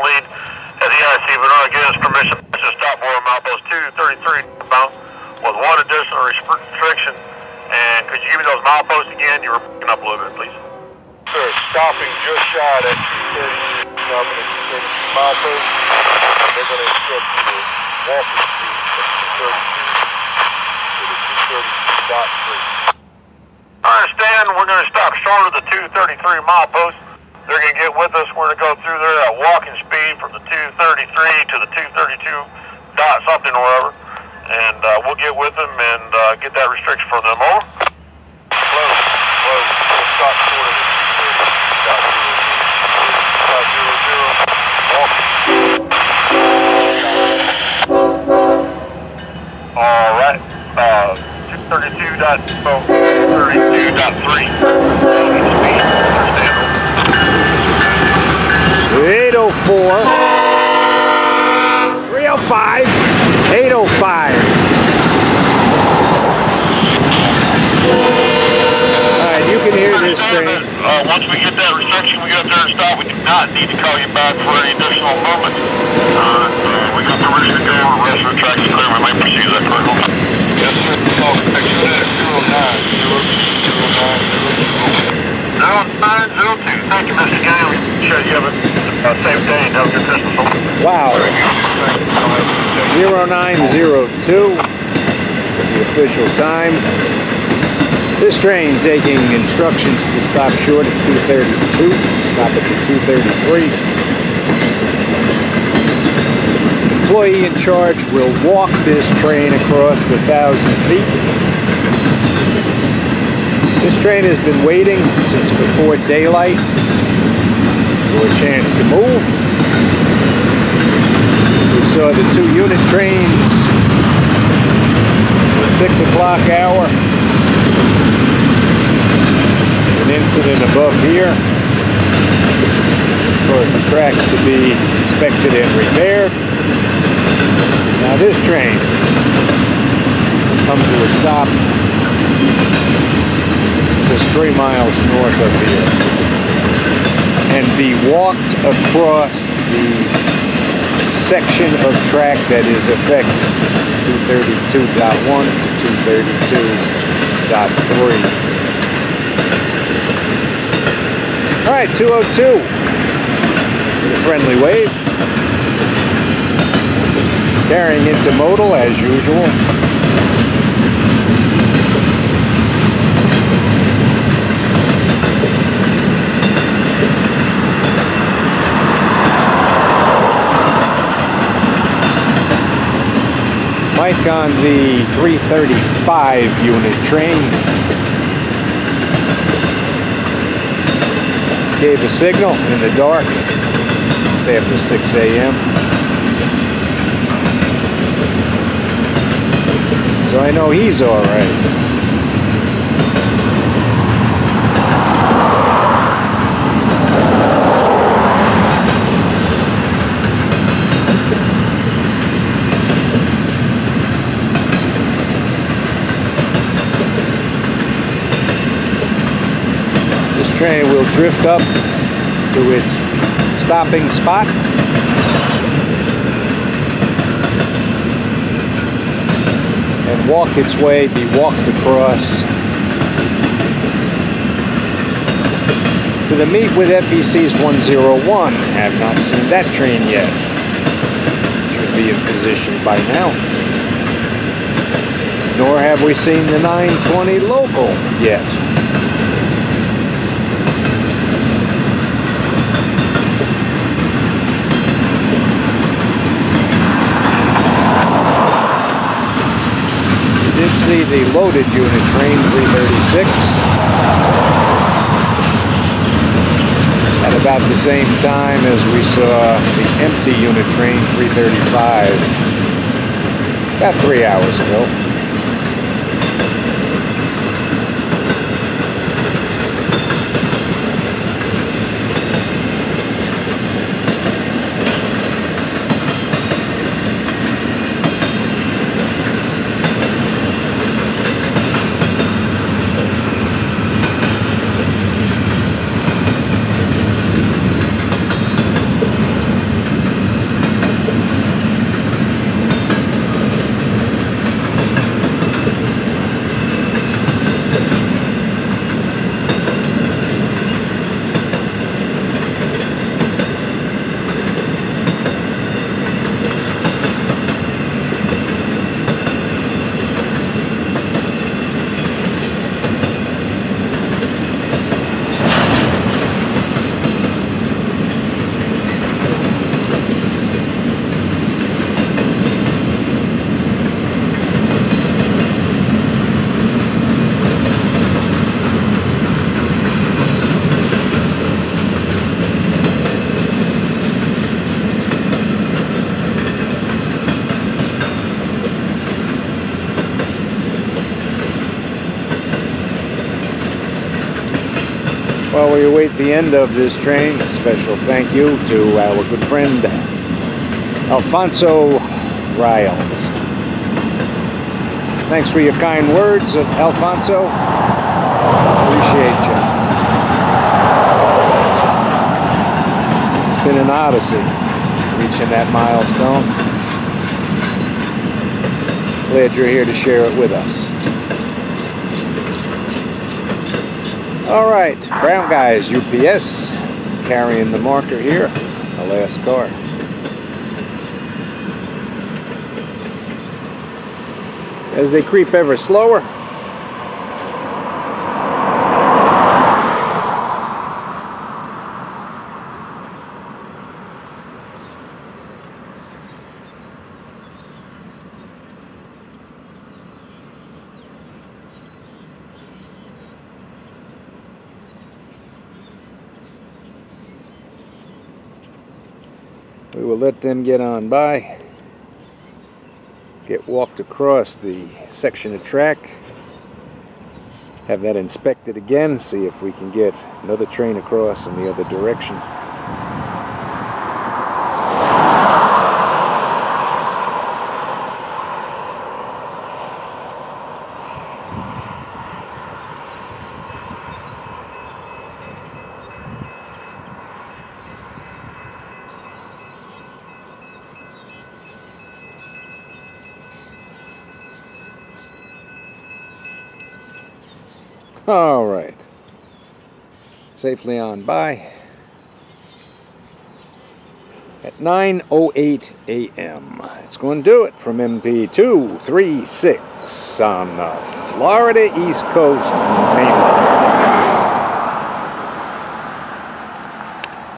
lead at the IC, but not again us permission to stop board milepost 233 northbound with one additional restriction. And could you give me those mileposts again? You were picking up a little bit, please. Sir, stopping just shy of that 232, stopping at 232 milepost. They're going to instruct you to walking speed from 232 to the 232.3. I understand we're going to stop short of the 233 milepost. They're going to get with us. We're going to go through there at walking speed from the 233 to the 232 dot something or whatever. And we'll get with them and get that restriction from them. Over. Close. We'll stop short of the 232.0. All right. 232.232.3. Walking speed. Understandable. 804, 305, 805. Alright, you can hear this train. Once we get that restriction, we got there and stop. We do not need to call you back for any additional movement. We got permission to go. The rest of the track is clear. We may proceed. Is that correct? Yes, sir. Call section at 0902. Thank you, Mr. Gang. We sure you have a safe day and have a good Christmas. Wow. 0902, the official time. This train taking instructions to stop short at 232, stop at the 233. Employee in charge will walk this train across the 1,000 feet. This train has been waiting since before daylight for a chance to move. We saw the 2 unit trains, the 6 o'clock hour, an incident above here. It's caused the tracks to be inspected and repaired. Now this train comes to a stop just 3 miles north of here and be walked across the section of track that is affected, 232.1 to 232.3. All right, 202, with a friendly wave, carrying intermodal as usual. Mike on the 335 unit train gave a signal in the dark just after 6 a.m. So I know he's all right. Train will drift up to its stopping spot and walk its way, be walked across to the meet with FEC's 101. Have not seen that train yet. Should be in position by now. Nor have we seen the 920 local yet. Did see the loaded unit train 336 at about the same time as we saw the empty unit train 335 about 3 hours ago. we await the end of this train, a special thank you to our good friend Alfonso Riles. Thanks for your kind words, Alfonso. Appreciate you. It's been an odyssey reaching that milestone. Glad you're here to share it with us. All right, Brown Guys UPS carrying the marker here, the last car. As they creep ever slower, we will let them get on by, get walked across the section of track, have that inspected again, see if we can get another train across in the other direction. All right, safely on by at 9:08 a.m. It's going to do it from MP236 on the Florida East Coast mainland.